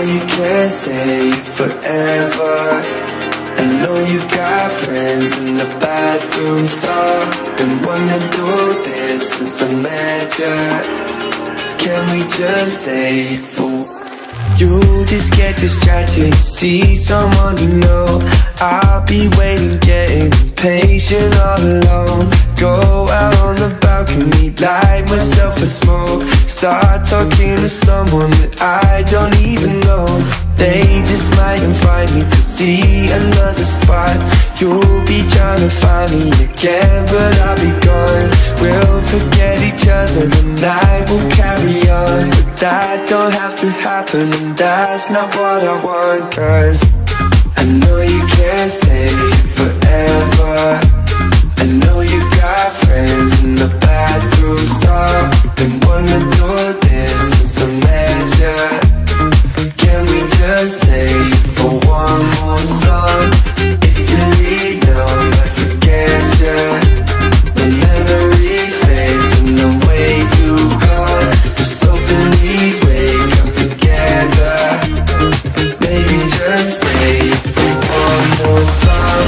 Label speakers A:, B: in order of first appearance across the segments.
A: you can't stay forever. I know you've got friends in the bathroom stall. Been wanting to do this since I met ya. Can we just stay for you just get distracted, see someone you know. I'll be waiting, getting impatient all alone. Go out on the balcony, light myself a smoke. Start talking to someone that I don't even know. They just might invite me to see another spot. You'll be trying to find me again, but I'll be gone. We'll forget each other, the night will carry on. But that don't have to happen, and that's not what I want. Cause I know you can't stay forever. I know you've got friends in the bathroom stall. Been wanting to do this since I met ya. Can we just stay for one more song? If you leave now, I might forget ya. The memory fades and I'm way too gone. Just hoping we wake up together. Maybe just stay for one more song.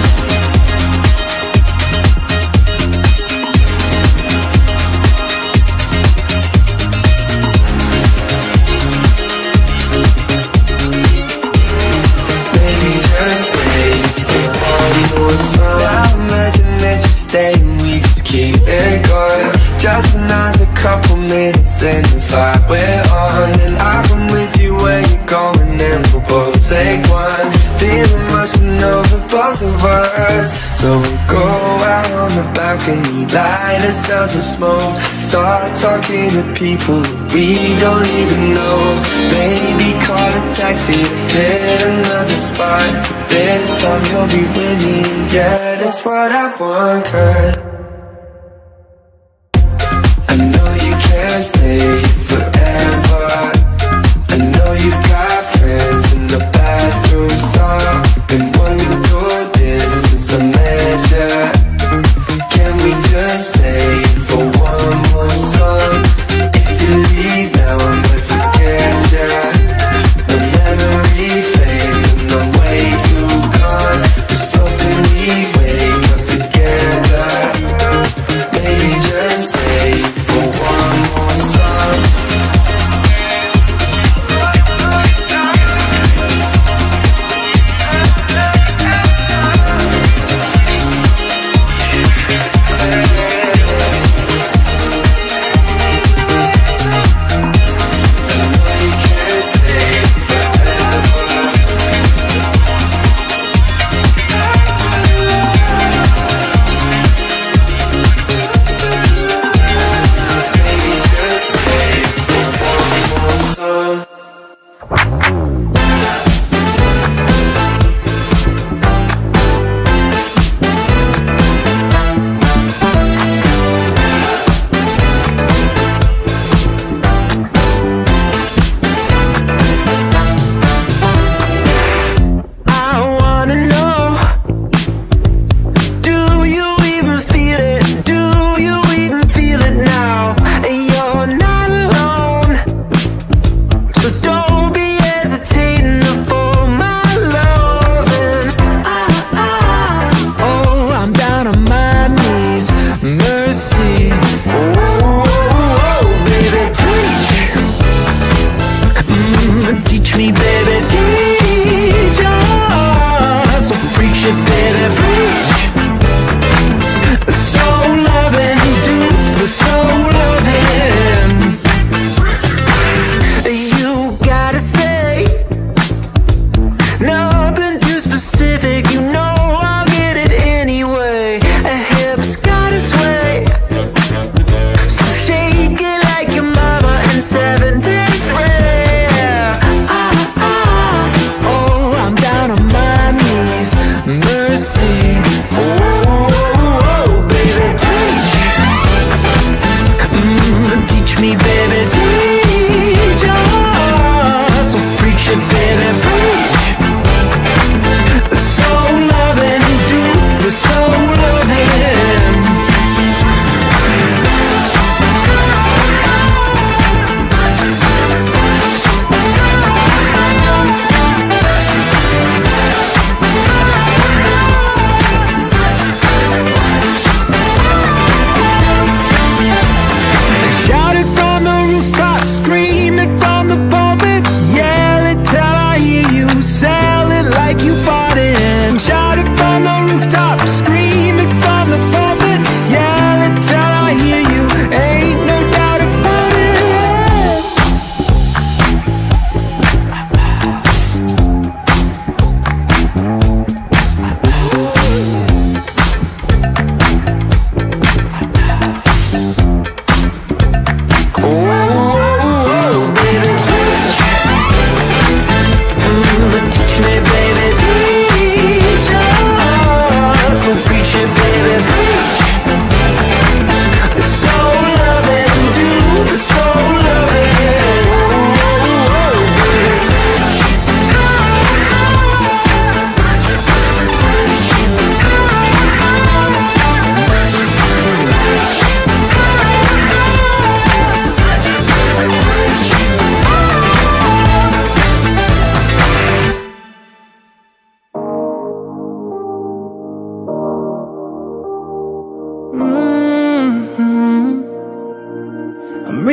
A: Now imagine that you're staying, we just keep it going. Just another couple minutes and the vibe we're on. And I come with you where you're going and we'll both take one. Feel emotion over both of us. So we'll go out on the balcony, light ourselves a smoke. Start talking to people we don't even know. Maybe call a taxi to hit another spot. But this time you'll be winning, yeah, that's what I want. Cause I know you can't stay forever. I know you've got friends in the bathroom stall. Been wanting to do this since I met ya. Can we just stay for one more song? If you leave now, I might forget ya. The memory fades and I'm way too gone. Just hoping we wake up together. Maybe just stay for one more song.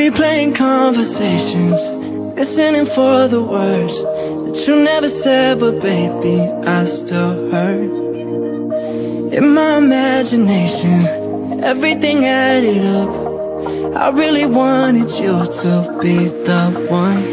A: replaying conversations, listening for the words that you never said, but baby, I still heard. In my imagination, everything added up. I really wanted you to be the one.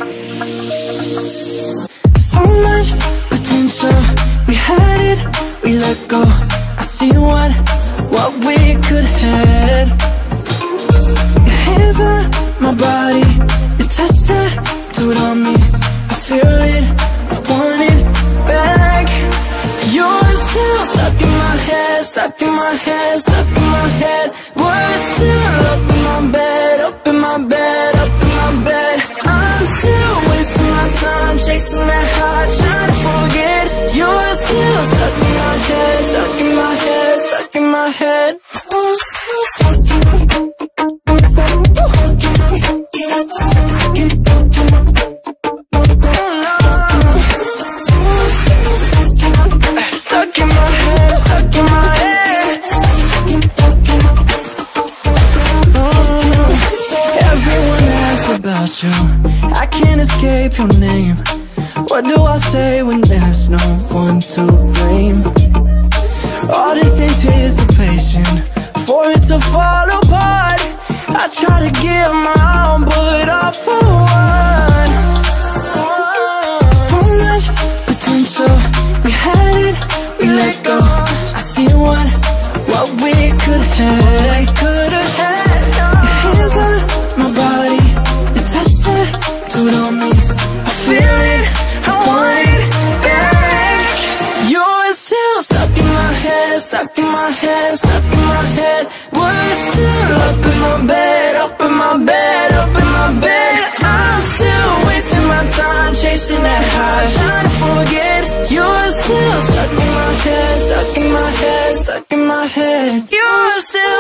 A: So much potential, we had it, we let go. I see what we could have. Your hands on my body, your touch tattooed on me. I feel it, I want it back. You're still stuck in my head, stuck in my head, stuck in my head. We're still up in my bed, up in my bed, up in my bed. I'm still wasting my time chasing that high, trying to forget. You're still stuck in my head, stuck in my head, stuck in my head. About you, I can't escape your name. What do I say when there's no one to blame? All this anticipation for it to fall apart. I try to give my all, but all for one. So much potential, we had it, we let go. I see what we could have, Your hands on my body, tattooed on me. I feel it, I want it back. You're still stuck in my head, stuck in my head, stuck in my head. We're still up in my bed, up in my bed, up in my bed. I'm still wasting my time chasing that high, trying to forget. You're still stuck in my head, stuck in my head, stuck in my head. You're still